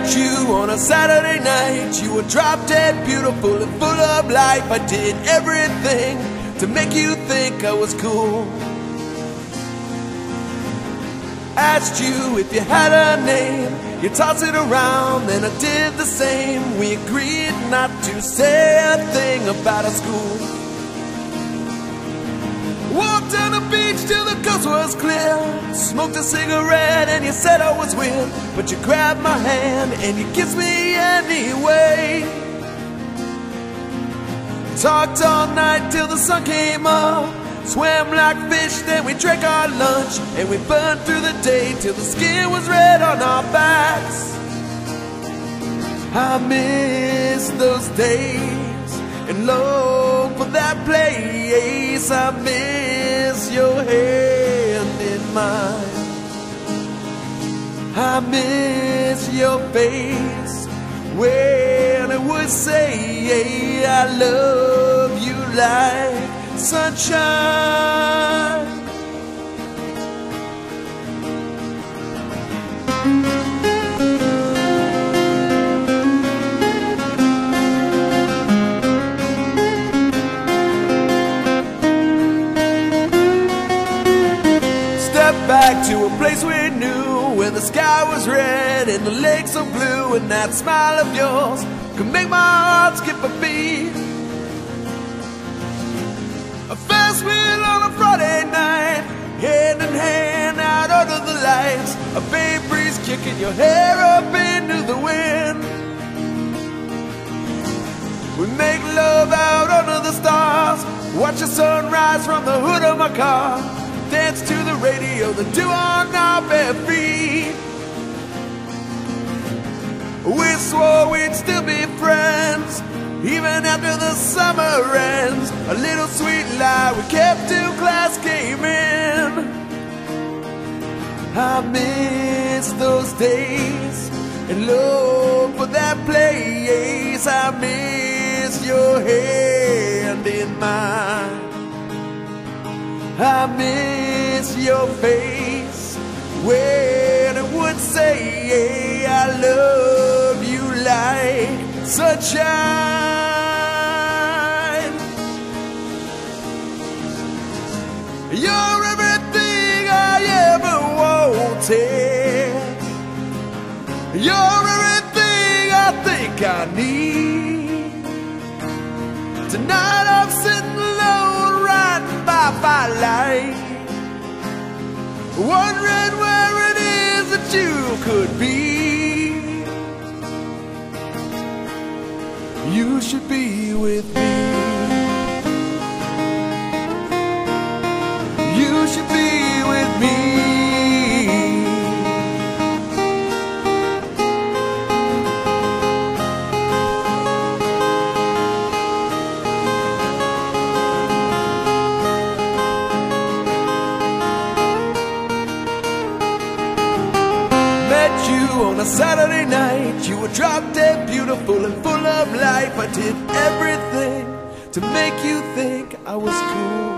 Met you on a Saturday night. You were drop dead beautiful and full of life. I did everything to make you think I was cool. Asked you if you had a name. You tossed it around, then I did the same. We agreed not to say a thing about our school. Walked down the beach till the coast was clear. Smoked a cigarette and you said I was weird, but you grabbed my hand and you kissed me anyway. Talked all night till the sun came up. Swam like fish, then we drank our lunch, and we burned through the day till the skin was red on our backs. I miss those days and long for that place. I miss your hand in mine. I miss your face when I would say I love you like sunshine. Step back to a place we knew, where the sky was red and the lake so blue, and that smile of yours could make my heart skip a beat. A fast wheel on a Friday night, hand in hand out under the lights. A bay breeze kicking your hair up into the wind. We make love out under the stars, watch the sunrise from the hood of my car, dance to the radio, the dew on our bare feet. We swore we'd still be friends, even after the summer ends. A little sweet lie we kept till class came in. I miss those days and long for that place. I miss your hand in mine. I miss your face when I would say I love you like sunshine. You're everything I ever wanted. You're everything I think I need. Tonight I'm sitting alone riding by Firelight, wondering where it is that you could be. You should be with me. You should be with me. Met you on a Saturday night. You were drop dead beautiful and full of life. I did everything to make you think I was cool.